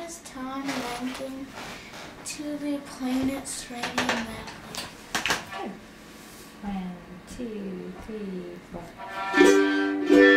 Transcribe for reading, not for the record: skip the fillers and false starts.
is Talon, and I'm going to be playing Its Raining Medley. Good. 1, 2, 3, 4.